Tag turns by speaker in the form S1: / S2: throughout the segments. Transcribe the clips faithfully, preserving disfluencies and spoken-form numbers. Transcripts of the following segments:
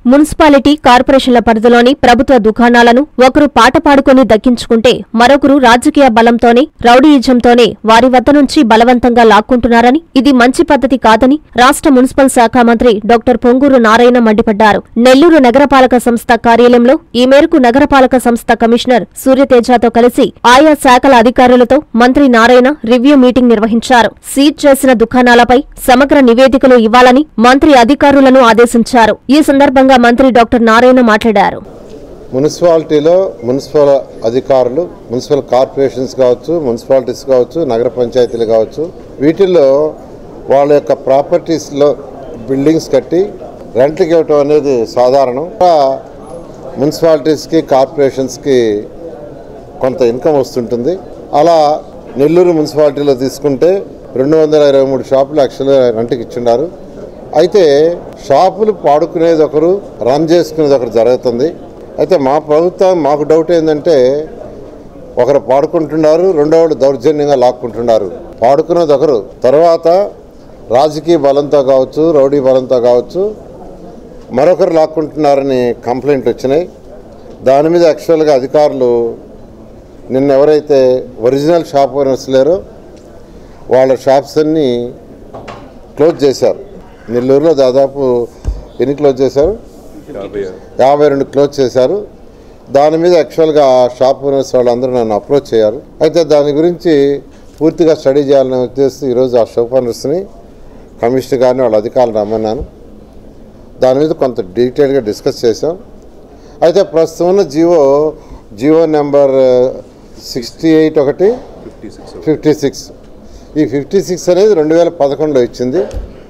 S1: Municipality కార్పొరేషన్ల పరిధిలోని ప్రభుత్వ దుకాణాలను ఒకరు పాట పాడుకుని దక్కించుకుంటే మరొకరు రాజకీయ బలంతోనే రౌడీయిజంతోనే వారి వద్ద నుంచి బలవంతంగా లాక్కుంటున్నారని, ఇది మంచి పద్ధతి కాదని రాష్ట్ర మున్సిపల్ శాఖ మంత్రి డాక్టర్ పొంగూరు నారాయణ మండిపడ్డారు. నెల్లూరు నగరపాలక సంస్థ కార్యాలయంలో ఈ మేరకు నగరపాలక సంస్థ కమిషనర్ సూర్యతేజతో కలిసి ఆయా శాఖల అధికారులతో మంత్రి నారాయణ రివ్యూ మీటింగ్ నిర్వహించారు. సీజ్ చేసిన దుకాణాలపై సమగ్ర నివేదికలు ఇవ్వాలని మంత్రి అధికారులను ఆదేశించారు. ఈ సందర్భంగా మంత్రి డాక్టర్ నారాయణ మాట్లాడారు.
S2: మున్సిపాలిటీలో మున్సిపల్ అధికారులు, మున్సిపల్ కార్పొరేషన్స్ కావచ్చు, మున్సిపాలిటీస్ కావచ్చు, నగర పంచాయతీలు కావచ్చు, వీటిల్లో వాళ్ళ యొక్క ప్రాపర్టీస్లో బిల్డింగ్స్ కట్టి రెంట్కి ఇవ్వటం అనేది సాధారణం. మున్సిపాలిటీస్కి కార్పొరేషన్స్కి కొంత ఇన్కమ్ వస్తుంటుంది. అలా నెల్లూరు మున్సిపాలిటీలో తీసుకుంటే రెండు వందల ఇరవై మూడు షాపులు యాక్చువల్గా రెంట్కి ఇచ్చున్నారు. అయితే షాపులు పాడుకునేది ఒకరు, రన్ చేసుకునేది ఒకరు జరుగుతుంది. అయితే మా ప్రభుత్వం మాకు డౌట్ ఏంటంటే, ఒకరు పాడుకుంటున్నారు, రెండో వాళ్ళు దౌర్జన్యంగా లాక్కుంటున్నారు. పాడుకునేది ఒకరు, తర్వాత రాజకీయ బలంతో కావచ్చు, రౌడీ బలంతో కావచ్చు మరొకరు లాక్కుంటున్నారని కంప్లైంట్లు వచ్చినాయి. దాని మీద యాక్చువల్గా అధికారులు నిన్న ఎవరైతే ఒరిజినల్ షాప్ ఓనర్స్ లేరో వాళ్ళ షాప్స్ అన్నీ క్లోజ్ చేశారు. నెల్లూరులో దాదాపు ఎన్ని క్లోజ్ చేశారు? యాభై రెండు క్లోజ్ చేశారు. దాని మీద యాక్చువల్గా షాప్ ఓనర్స్ వాళ్ళందరూ నన్ను అప్రోచ్ చేయారు. అయితే దాని గురించి పూర్తిగా స్టడీ చేయాలనే ఉద్దేశం ఈరోజు ఆ షాప్ ఓనర్స్ని, కమిషనర్ గారిని, వాళ్ళ అధికారులు రమ్మన్నాను. దాని మీద కొంత డీటెయిల్గా డిస్కస్ చేశాం. అయితే ప్రస్తుతం ఉన్న GO GO number sixty eight ఒకటి ఫిఫ్టీ సిక్స్ ఈ ఫిఫ్టీ సిక్స్ అనేది రెండు వేల పదకొండులో ఇచ్చింది.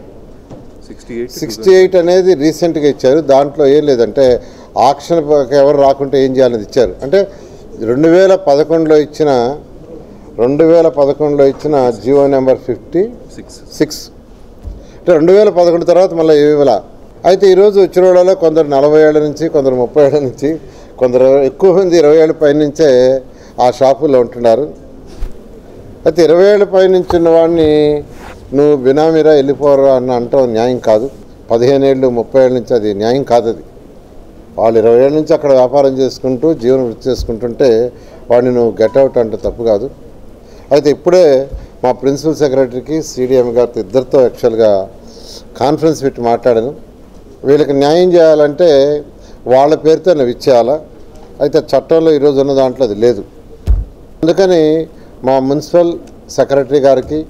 S2: సిక్స్టీ ఎయిట్ అనేది రీసెంట్గా ఇచ్చారు. దాంట్లో ఏం లేదంటే ఆక్షన్ ఎవరు రాకుంటే ఏం చేయాలని ఇచ్చారు. అంటే రెండు వేల పదకొండులో ఇచ్చిన రెండు వేల పదకొండులో ఇచ్చిన జియో నెంబర్ ఫిఫ్టీ సిక్స్ అంటే రెండు వేల పదకొండు తర్వాత మళ్ళీ ఇవ్వాల. అయితే ఈరోజు వచ్చిన వాళ్ళలో కొందరు నలభై ఏళ్ళ నుంచి, కొందరు ముప్పై ఏళ్ళ నుంచి, కొందరు ఎక్కువ మంది ఇరవై ఏళ్ళ పై నుంచే ఆ షాపుల్లో ఉంటున్నారు. అయితే ఇరవై ఏళ్ళ పై నుంచి ఉన్న వాడిని నువ్వు బినామీరా వెళ్ళిపోరా అని అంటాం న్యాయం కాదు. పదిహేను ఏళ్ళు ముప్పై ఏళ్ళ నుంచి అది న్యాయం కాదు. అది వాళ్ళు ఇరవై ఏళ్ళ నుంచి అక్కడ వ్యాపారం చేసుకుంటూ జీవనం వృత్తి చేసుకుంటుంటే వాడిని నువ్వు గెట్అవుట్ అంటే తప్పు కాదు. అయితే ఇప్పుడే మా ప్రిన్సిపల్ సెక్రటరీకి, సిడిఎం గారితో ఇద్దరితో యాక్చువల్గా కాన్ఫరెన్స్ పెట్టి మాట్లాడాను. వీళ్ళకి న్యాయం చేయాలంటే వాళ్ళ పేరుతో నువ్వు ఇచ్చేయాలా. అయితే చట్టంలో ఈరోజు ఉన్న దాంట్లో అది లేదు. అందుకని మా మున్సిపల్ సెక్రటరీ గారికి,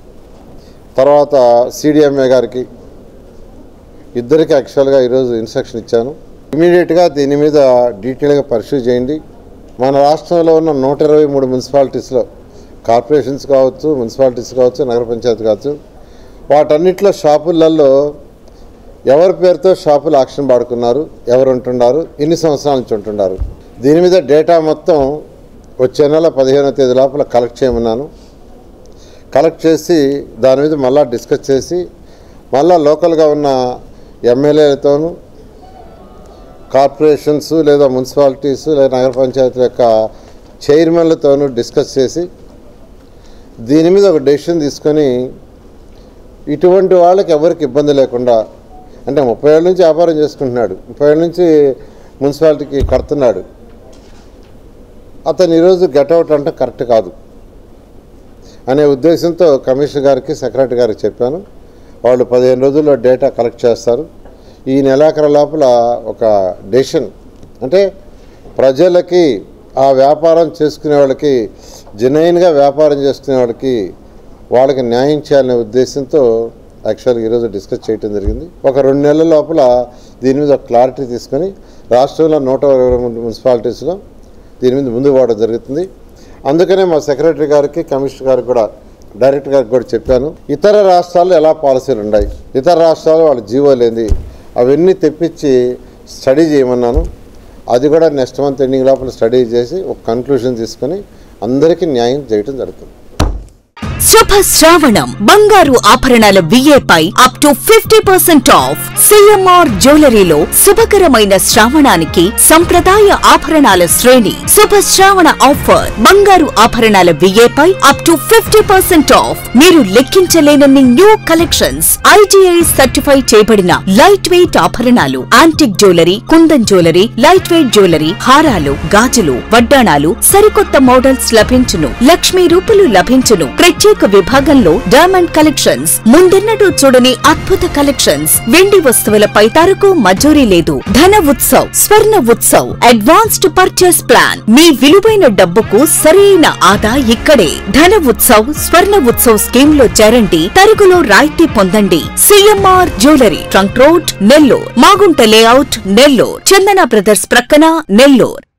S2: తర్వాత సిడిఎంఏ గారికి ఇద్దరికి యాక్చువల్గా ఈరోజు ఇన్స్ట్రక్షన్ ఇచ్చాను. ఇమీడియట్గా దీని మీద డీటెయిల్గా పరిశీలి చేయండి. మన రాష్ట్రంలో ఉన్న నూట ఇరవై మూడు మున్సిపాలిటీస్లో, కార్పొరేషన్స్ కావచ్చు, మున్సిపాలిటీస్ కావచ్చు, నగర పంచాయతీ కావచ్చు, వాటన్నిటిలో షాపులలో ఎవరి పేరుతో షాపులు ఆక్షన్ పాడుకున్నారు, ఎవరు ఉంటున్నారు, ఎన్ని సంవత్సరాల నుంచి ఉంటున్నారు, దీని మీద డేటా మొత్తం వచ్చే నెల పదిహేనో తేదీ లోపల కలెక్ట్ చేయమన్నాను. కలెక్ట్ చేసి దాని మీద మళ్ళీ డిస్కస్ చేసి మళ్ళీ లోకల్గా ఉన్న ఎమ్మెల్యేలతోనూ, కార్పొరేషన్స్ లేదా మున్సిపాలిటీస్ లేదా నగర పంచాయతీల యొక్క చైర్మన్లతోనూ డిస్కస్ చేసి దీని మీద ఒక డెసిషన్ తీసుకొని ఇటువంటి వాళ్ళకి ఎవరికి ఇబ్బంది లేకుండా, అంటే ముప్పై ఏళ్ళ నుంచి వ్యాపారం చేసుకుంటున్నాడు, ముప్పై ఏళ్ళ నుంచి మున్సిపాలిటీకి కడుతున్నాడు, అతను ఈరోజు గెట్అవుట్ అంటే కరెక్ట్ కాదు అనే ఉద్దేశంతో కమిషనర్ గారికి, సెక్రటరీ గారికి చెప్పాను. వాళ్ళు పదిహేను రోజుల్లో డేటా కలెక్ట్ చేస్తారు. ఈ నెలాఖరు లోపల ఒక డెసిషన్, అంటే ప్రజలకి, ఆ వ్యాపారం చేసుకునే వాళ్ళకి, జెన్యూన్గా వ్యాపారం చేసుకునే వాళ్ళకి వాళ్ళకి న్యాయం చేయాలనే ఉద్దేశంతో యాక్చువల్గా ఈరోజు డిస్కస్ చేయడం జరిగింది. ఒక రెండు నెలల లోపల దీని మీద క్లారిటీ తీసుకొని రాష్ట్రంలో నూట ఇరవై మూడు మున్సిపాలిటీస్లో దీని మీద ముందుకు పోవడం జరుగుతుంది. అందుకనే మా సెక్రటరీ గారికి, కమిషనర్ గారికి కూడా, డైరెక్టర్ గారికి కూడా చెప్పాను. ఇతర రాష్ట్రాల్లో ఎలా పాలసీలు ఉన్నాయి, ఇతర రాష్ట్రాల్లో వాళ్ళ జీవోలు ఏంది, అవన్నీ తెప్పించి స్టడీ చేయమన్నాను. అది కూడా నెక్స్ట్ మంత్ ఎండింగ్ లోపల స్టడీ చేసి ఒక కన్క్లూషన్ తీసుకొని అందరికీ న్యాయం చేయడం జరుగుతుంది.
S3: శుభ శ్రావణం బంగారు ఆభరణాల విఏపై up to fifty percent off. CMR జ్యువెలరీలో శుభకరమైన శ్రావణానికి సంప్రదాయ ఆభరణాల శ్రేణి. శుభ శ్రావణ ఆఫర్ బంగారు ఆభరణాల విఏపై up to fifty percent off. మీరు లెక్కించలేనన్ని న్యూ కలెక్షన్స్. ఐటీఐ సర్టిఫై చేయబడిన లైట్ వెయిట్ ఆభరణాలు, antique jewellery, kundan jewellery, light weight jewellery, హారాలు, గాజులు, వడ్డాణాలు, సరికొత్త మోడల్స్ లభించును. లక్ష్మీ రూపులు లభించును. ప్రత్యేక విభాగంలో డైమండ్ కలెక్షన్స్, ముందెన్నడూ చూడని అద్భుత కలెక్షన్స్. వెండి వస్తువులపై తరకు మజూరీ లేదు. Dhana Utsav, Swarna Utsav, advanced purchase plan. మీ విలువైన డబ్బుకు సరైన ఆదా ఇక్కడే. ధన ఉత్సవ్, స్వర్ణ ఉత్సవ్ స్కీమ్ లో చేరండి. తరుగులో రాయితీ పొందండి. CMR jewellery, trunk road, Nellore. Magunta layout, Nellore. Chandana brothers ప్రక్కన, నెల్లూర్.